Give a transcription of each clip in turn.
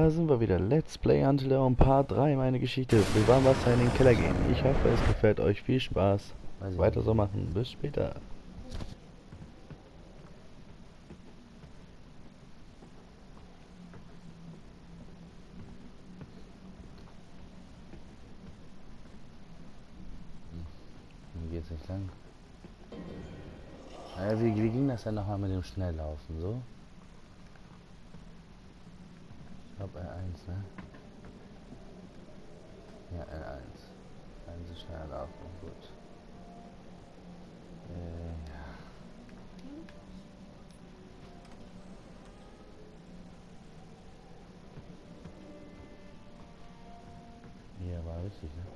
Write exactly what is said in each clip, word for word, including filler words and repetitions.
Da sind wir wieder. Let's Play Until Dawn Part drei, meine Geschichte. Wir waren Wasser in den Keller gehen. Ich hoffe, es gefällt euch. Viel Spaß. Weiter so machen. Bis später. Hier geht's nicht lang. Naja, wie, wie ging das denn nochmal mit dem Schnelllaufen, so? Ich glaube R eins, ne? Ja, R eins. eins ist schneller laufen, gut. Äh, ja. Hier war richtig, ne?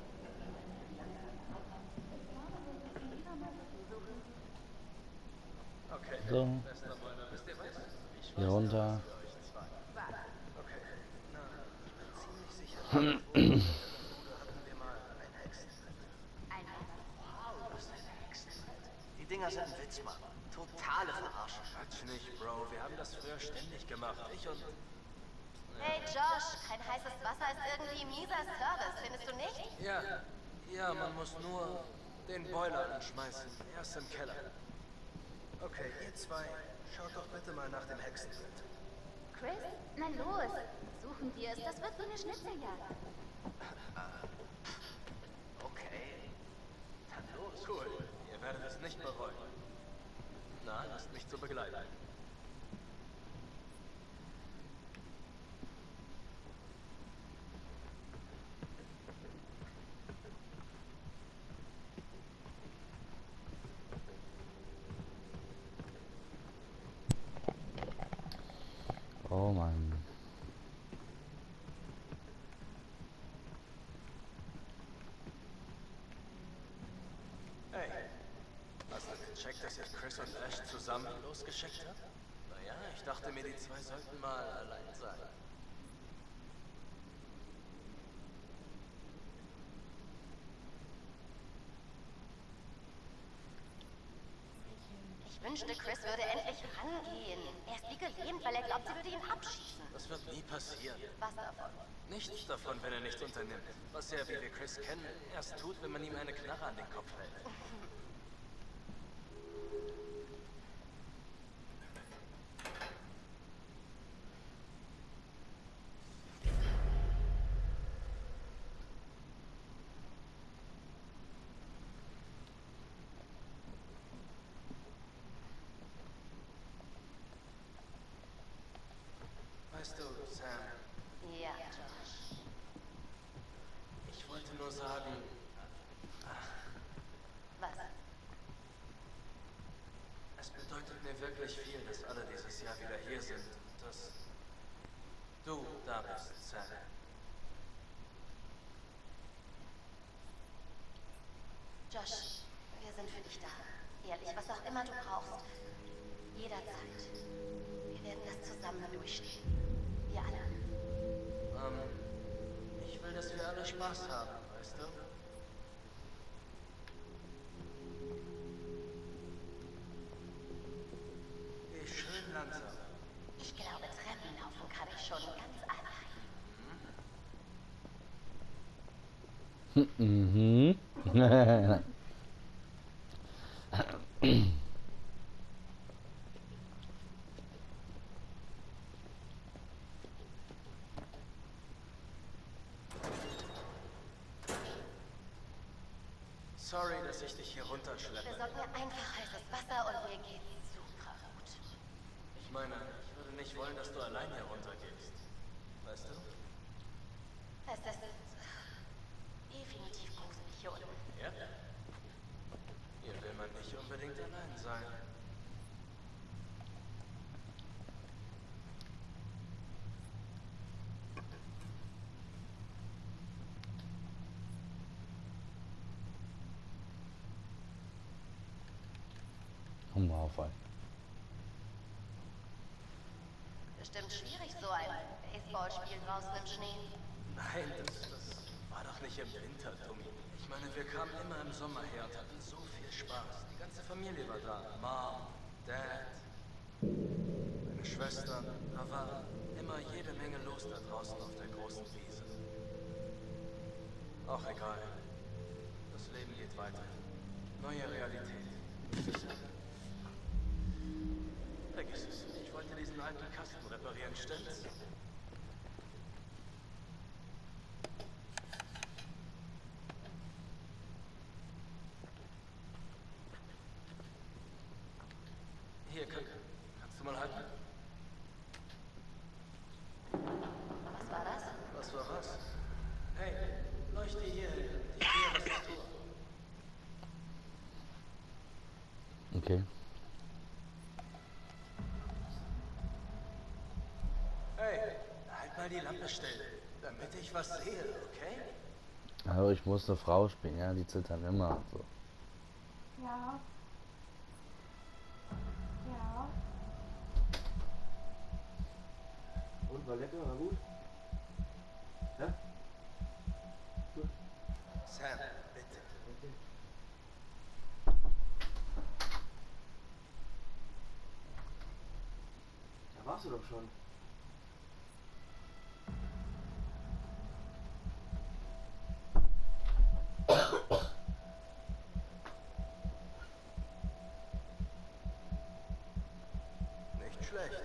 So. Hier runter. Die Dinger sind ein Witz, Mann. Totale Verarschung. Quatsch nicht, Bro. Wir haben das früher ständig gemacht. Ich und... Hey Josh, kein heißes Wasser ist irgendwie mieser Service, findest du nicht? Ja, ja, man muss nur den Boiler anschmeißen. Er ist im Keller. Okay, ihr zwei, schaut doch bitte mal nach dem Hexenbild. Chris? Na los, suchen wir es, das wird wie eine Schnitzeljagd. Okay. Dann los. Cool. Ihr werdet es nicht bereuen. Na, lasst mich zu begleiten. Oh Mann. Hey, hast du gecheckt, dass ich Chris und Ash zusammen losgeschickt habe? Naja, ich dachte mir, die zwei sollten mal allein sein. Ich wünschte, Chris würde endlich rangehen. Er ist wie gelähmt, weil er glaubt, sie würde ihn abschießen. Das wird nie passieren. Was davon? Nichts davon, wenn er nichts unternimmt. Was er, wie wir Chris kennen, erst tut, wenn man ihm eine Knarre an den Kopf hält. Weißt du, Sam, Ja, Josh. ich wollte nur sagen, Was? es bedeutet mir wirklich viel, dass alle dieses Jahr wieder hier sind und dass du da bist, Sam. Josh, wir sind für dich da. Ehrlich, was auch immer du brauchst. Jederzeit. Wir werden das zusammen durchstehen. Wir alle. Ähm, ich will, dass wir alle Spaß haben, weißt du? Geh schön langsam. Ich glaube, Treppen laufen kann ich schon ganz allein. Mhm. Sorry, dass ich dich hier runterschleppe. Besorg mir einfach heißes Wasser und mir geht's super gut. Ich meine, ich würde nicht wollen, dass du allein hier runtergehst. Weißt du? Es ist definitiv gruselig hier unten. Ja? Hier will man nicht unbedingt allein sein. Hungerauffall. Bestimmt schwierig, so ein Baseballspiel draußen im Schnee. Nein, das, das war doch nicht im Winter, Tommy. Ich meine, wir kamen immer im Sommer her und hatten so viel Spaß. Die ganze Familie war da. Mom, Dad, meine Schwester, da war immer jede Menge los da draußen auf der großen Wiese. Ach, egal. Das Leben geht weiter. Neue Realität. Vergiss es. Ich wollte diesen alten Kasten reparieren, stimmt's? Hier, guck. Kannst du mal halten? Was war das? Was war was? Hey, leuchte hier hin. Die Tür, was ich tue. Okay. Hey, halt mal die Lampe still, damit ich was sehe, okay? Also ich muss eine Frau spielen, ja, die zittern immer so. Ja. Ja. Und, war lecker, war gut? Ja? Gut. Sam, bitte. Okay. Da warst du doch schon. Nicht schlecht.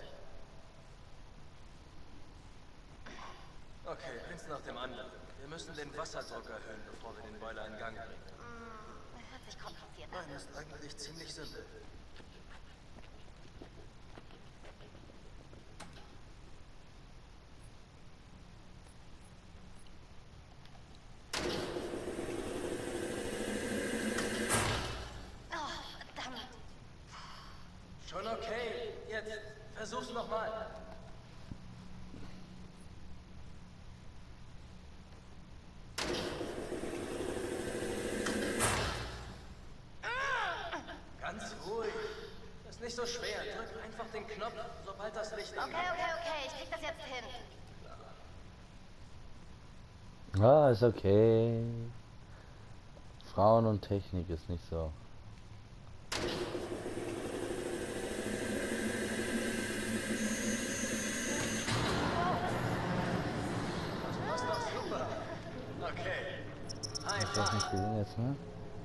Okay, eins nach dem anderen. Wir müssen den Wasserdruck erhöhen, bevor wir den Boiler in Gang bringen. Hm, hört sich kompliziert an. Nein, ist eigentlich ziemlich simpel. Oh, verdammt. Schon okay. Jetzt versuch's nochmal. Ganz ruhig. Ist nicht so schwer. Drück einfach den Knopf, sobald das Licht Okay, angeht. okay, okay. Ich krieg das jetzt hin. Ah, ist okay. Frauen und Technik ist nicht so. Das ist doch super. Okay. High Ich weiß nicht, five. wie denn jetzt, ne?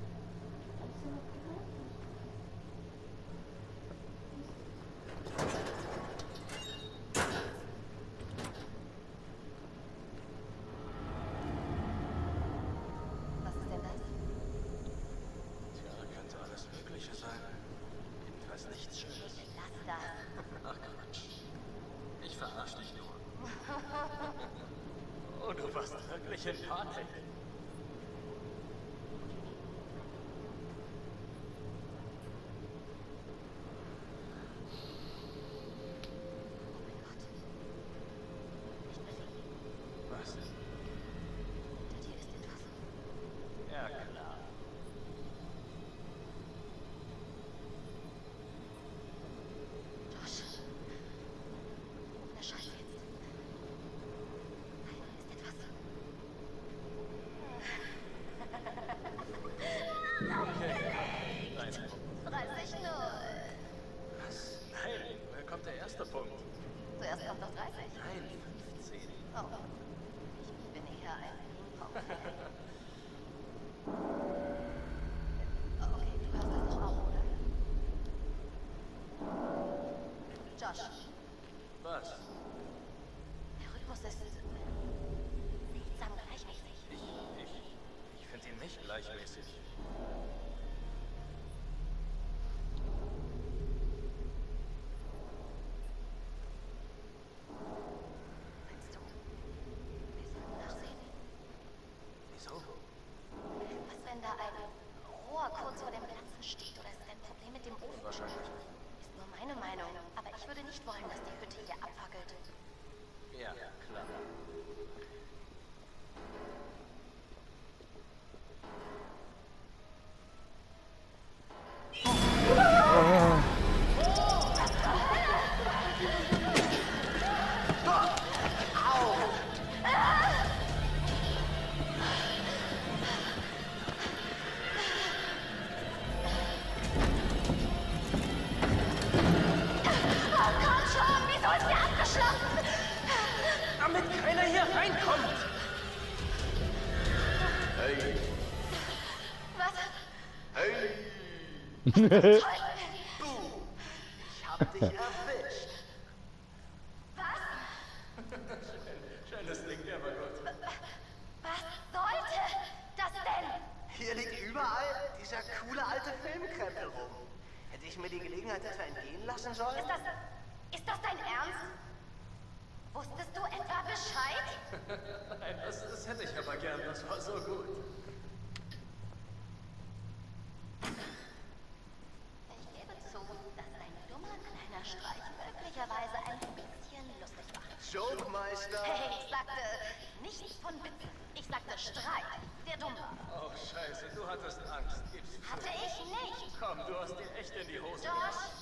Was ist denn das? Tja, könnte alles Mögliche sein. Jedenfalls nichts Schönes. Lass das. Ach Quatsch. Ich verarsch dich nur. Oh, du warst wirklich in Panik. Was? Hinter dir ist etwas. Ja, klar. Josh. Ohne Scheiß jetzt. Nein, ist etwas. Okay. Nein. dreißig null. Was? Nein. Woher kommt der erste Punkt? Zuerst kommt noch dreißig. Nein, fünfzehn. Oh. Ich bin eher ein Ping-Pong-Fan. Okay, du hörst das doch auch, oder? Josh, Was? der Rhythmus ist seltsam gleichmäßig. Ich, ich, ich finde ihn nicht gleichmäßig. Meinst du, wir sollten nachsehen? Wieso? Was, wenn da ein Rohr kurz vor dem Platzen steht? Oder ist es ein Problem mit dem Ofen? Wahrscheinlich nicht. Ist nur meine Meinung. Aber ich würde nicht wollen, dass die Hütte hier abfackelt. Ja, klar. Oh, komm schon! Wieso ist hier abgeschlossen? Ich hab dich erwischt. Schönes Ding, der war gut. Was sollte das denn? Hier liegt überall dieser coole alte Filmkrempel rum. Hätte ich mir die Gelegenheit etwa entgehen lassen sollen? Ist das... Ist das dein Ernst? Wusstest du etwa Bescheid? Nein, das, das hätte ich aber gern. Das war so gut. Ich gebe zu, dass dein dummer kleiner Streich möglicherweise ein bisschen lustig war. Joke-Meister. Hey, ich sagte nichts von Witzen. Ich sagte Streit, der dumm war. Oh, scheiße, du hattest Angst. Gib's zu. Hatte ich nicht. Komm, du hast dir echt in die Hose Josh, gemacht.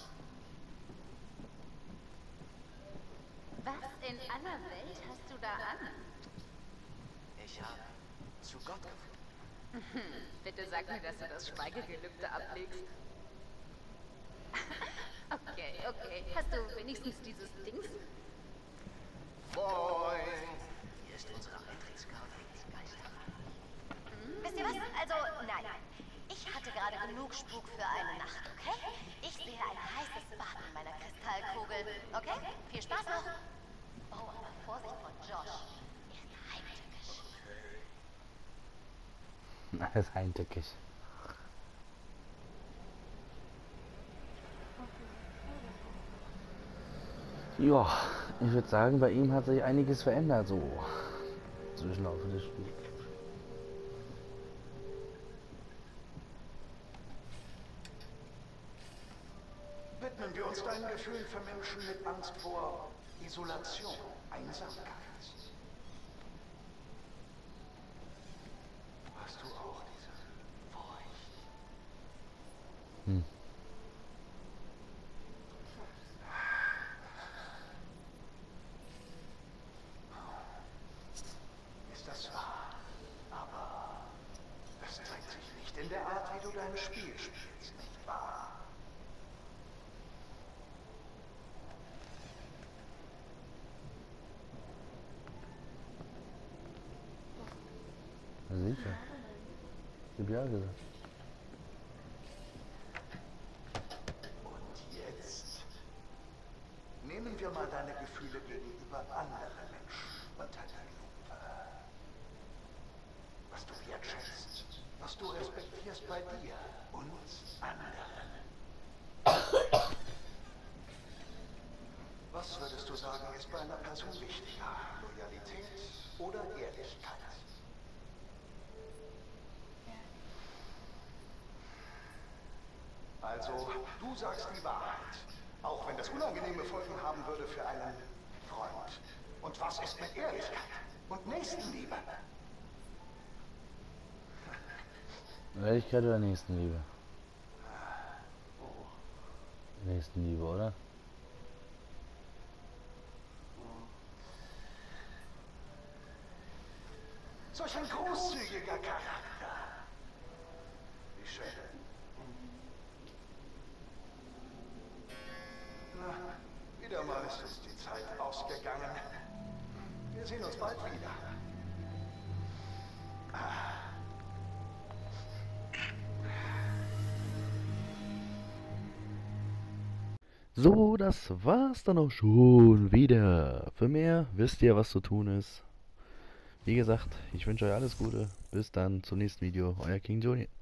Was in aller Welt hast du da an? Ich habe zu Gott gefunden. Bitte sag mir, dass du das Schweigegelübde ablegst. Okay, okay. Hast du wenigstens dieses Dings? Moin. Hier ist unsere Eintrittskarte ins Geisterreich. wisst ihr was? Also, nein. Ich hatte gerade genug Spuk für eine Nacht, okay? Ich sehe ein heißes Bad in meiner Kristallkugel, okay? Viel Spaß noch. Oh, aber Vorsicht von Josh. Er ist heimtückisch. Er ist heimtückisch. Ja, ich würde sagen, bei ihm hat sich einiges verändert, so zwischen Laufe des Spiels. Widmen wir uns deinen Gefühlen für Menschen mit Angst vor Isolation, Einsamkeit. Hast du auch diese Furcht? Hm. Ist das wahr? Aber es zeigt sich nicht in der Art, wie du dein Spiel spielst, nicht wahr? Sicher. Ich hab ja gesagt. Und jetzt nehmen wir mal deine Gefühle gegenüber anderen Menschen unter die Lupe. Was du wertschätzt, was du respektierst bei dir und anderen. Was würdest du sagen, ist bei einer Person wichtiger? Loyalität oder Ehrlichkeit? Also, du sagst die Wahrheit, auch wenn das unangenehme Folgen haben würde für einen Freund. Und was ist mit Ehrlichkeit und Nächstenliebe? Ehrlichkeit oder Nächstenliebe? Nächstenliebe, oder? Solch ein großzügiger Charakter. Wie schön. Na, wieder mal ist uns die Zeit ausgegangen. Wir sehen uns bald wieder. So, das war's dann auch schon wieder. Für mehr wisst ihr, was zu tun ist. Wie gesagt, ich wünsche euch alles Gute. Bis dann zum nächsten Video. Euer King Joni.